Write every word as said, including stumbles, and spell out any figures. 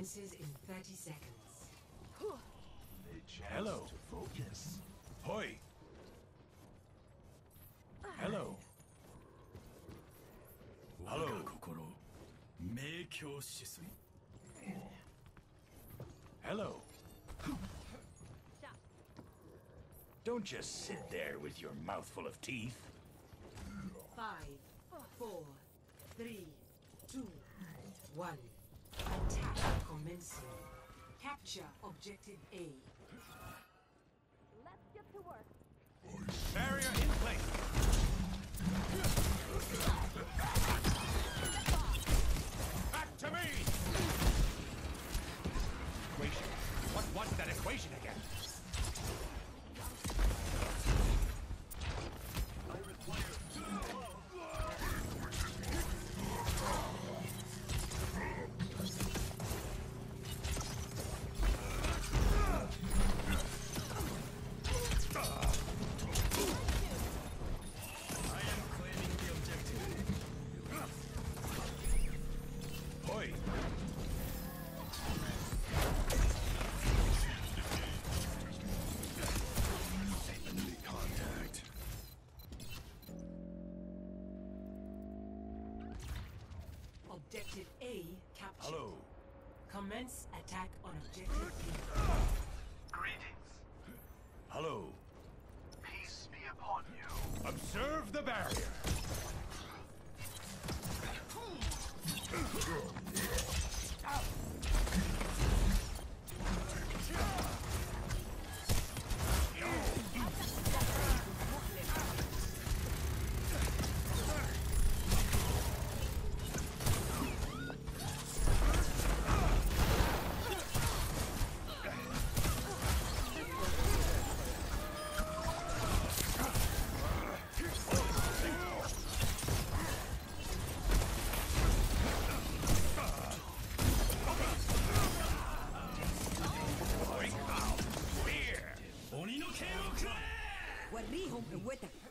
commences in thirty seconds. Hello. To focus. Hoi. Hello. Hello. Hello. Don't just sit there with your mouth full of teeth. Five, four, three, two, one. Attack commencing. Capture objective A. Let's get to work. Barrier in place. Back to me! Equation. What wants that equation again? I require Objective A captured. Hello. Commence attack on objective B. Greetings. Hello. Peace be upon you. Observe the barrier. Warriho and with